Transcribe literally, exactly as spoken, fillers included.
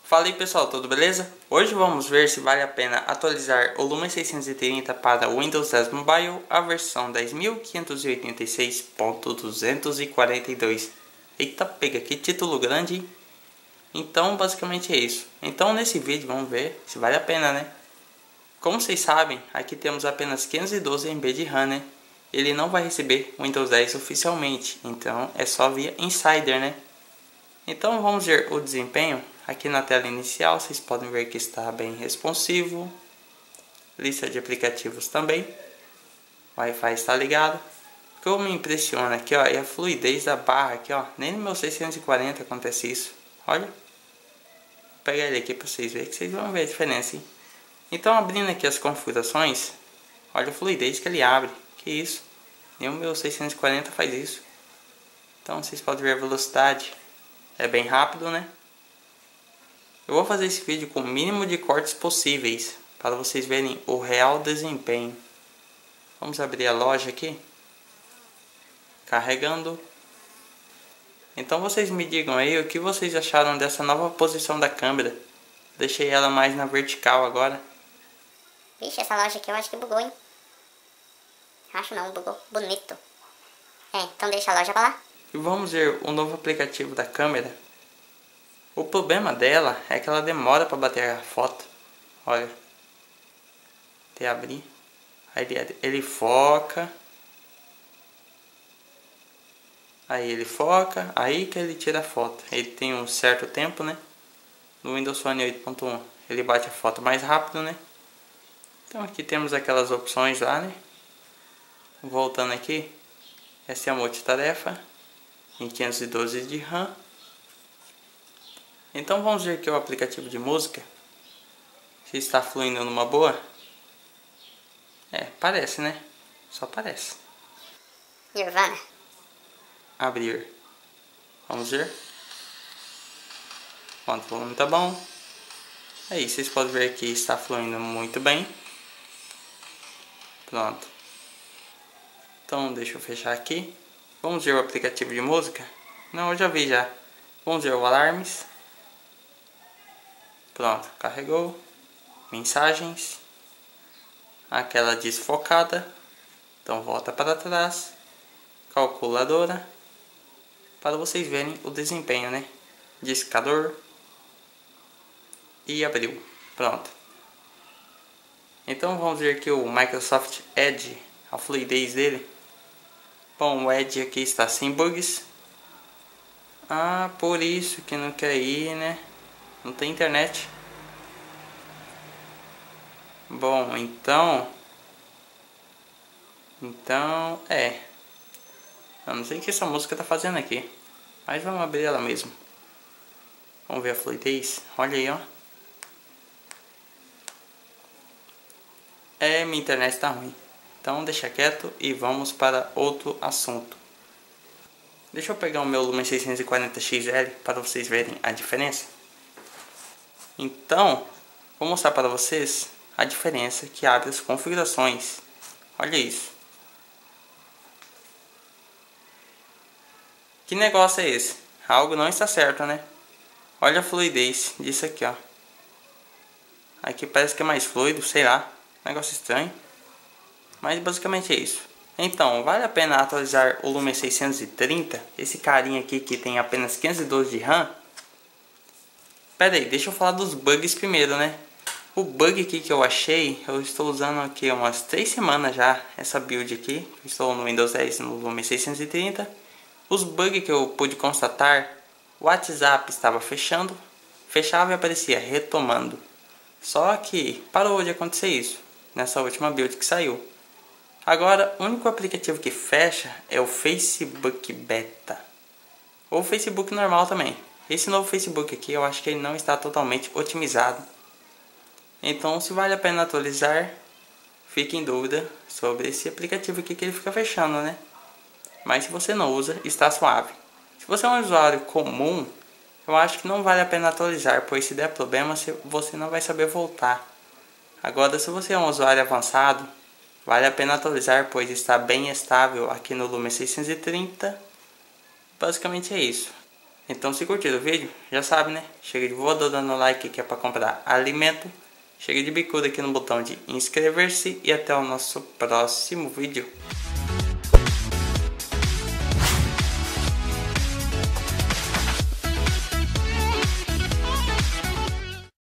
Fala aí pessoal, tudo beleza? Hoje vamos ver se vale a pena atualizar o Lumia seiscentos e trinta para o Windows dez Mobile, a versão dez mil quinhentos e oitenta e seis ponto duzentos e quarenta e dois. Eita, pega que título grande, hein? Então basicamente é isso. Então nesse vídeo vamos ver se vale a pena, né? Como vocês sabem, aqui temos apenas quinhentos e doze megabytes de RAM, né? Ele não vai receber o Windows dez oficialmente, então é só via Insider, né? Então vamos ver o desempenho. Aqui na tela inicial vocês podem ver que está bem responsivo. Lista de aplicativos também. Wi-Fi está ligado. O que me impressiona aqui, ó, é a fluidez da barra aqui, ó. Nem no meu seiscentos e quarenta acontece isso. Olha. Vou pegar ele aqui para vocês verem que vocês vão ver a diferença, hein? Então abrindo aqui as configurações, olha a fluidez que ele abre. Que isso? Nem o meu seiscentos e quarenta faz isso. Então vocês podem ver a velocidade. É bem rápido, né? Eu vou fazer esse vídeo com o mínimo de cortes possíveis, para vocês verem o real desempenho. Vamos abrir a loja aqui. Carregando. Então vocês me digam aí o que vocês acharam dessa nova posição da câmera. Deixei ela mais na vertical agora. Vixe, essa loja aqui eu acho que bugou, hein? Acho não, bugou. Bonito. É, então deixa a loja pra lá. E vamos ver o novo aplicativo da câmera. O problema dela é que ela demora para bater a foto. Olha. Até abrir. Aí ele, ele foca. Aí ele foca. Aí que ele tira a foto. Ele tem um certo tempo, né? No Windows Phone oito ponto um. Ele bate a foto mais rápido, né? Então aqui temos aquelas opções lá, né? Voltando aqui. Essa é a multitarefa. Em quinhentos e doze de RAM. Então vamos ver aqui o aplicativo de música. Se está fluindo numa boa. É, parece, né? Só parece. Nirvana. Abrir. Vamos ver. Quanto o volume tá bom. Aí vocês podem ver que está fluindo muito bem. Pronto. Então deixa eu fechar aqui. Vamos ver o aplicativo de música. Não, eu já vi já. Vamos ver o alarmes. Pronto, carregou. Mensagens. Aquela desfocada. Então volta para trás. Calculadora. Para vocês verem o desempenho, né? Discador. E abriu. Pronto. Então vamos ver aqui o Microsoft Edge. A fluidez dele. Bom, o Edge aqui está sem bugs. Ah, por isso que não quer ir, né? Não tem internet. Bom, então... Então, é. Eu não sei o que essa música tá fazendo aqui. Mas vamos abrir ela mesmo. Vamos ver a fluidez. Olha aí, ó. É, minha internet tá ruim. Então deixa quieto e vamos para outro assunto. Deixa eu pegar o meu Lumia seiscentos e quarenta X L para vocês verem a diferença. Então, vou mostrar para vocês a diferença que abre as configurações. Olha isso. Que negócio é esse? Algo não está certo, né? Olha a fluidez disso aqui, ó. Aqui parece que é mais fluido, sei lá. Negócio estranho. Mas basicamente é isso. Então, vale a pena atualizar o Lumia seiscentos e trinta? Esse carinha aqui que tem apenas quinhentos e doze de RAM? Pera aí, deixa eu falar dos bugs primeiro, né? O bug aqui que eu achei, eu estou usando aqui umas três semanas já, essa build aqui. Estou no Windows dez no Lumia seiscentos e trinta. Os bugs que eu pude constatar, o WhatsApp estava fechando, fechava e aparecia retomando. Só que parou de acontecer isso, nessa última build que saiu. Agora, o único aplicativo que fecha é o Facebook Beta. Ou o Facebook normal também. Esse novo Facebook aqui, eu acho que ele não está totalmente otimizado. Então, se vale a pena atualizar, fique em dúvida sobre esse aplicativo aqui que ele fica fechando, né? Mas se você não usa, está suave. Se você é um usuário comum, eu acho que não vale a pena atualizar, pois se der problema, você não vai saber voltar. Agora, se você é um usuário avançado, vale a pena atualizar, pois está bem estável aqui no Lumia seiscentos e trinta. Basicamente é isso. Então se curtiram o vídeo, já sabe, né? Chega de voador dando like que é para comprar alimento. Chega de bicuda aqui no botão de inscrever-se e até o nosso próximo vídeo.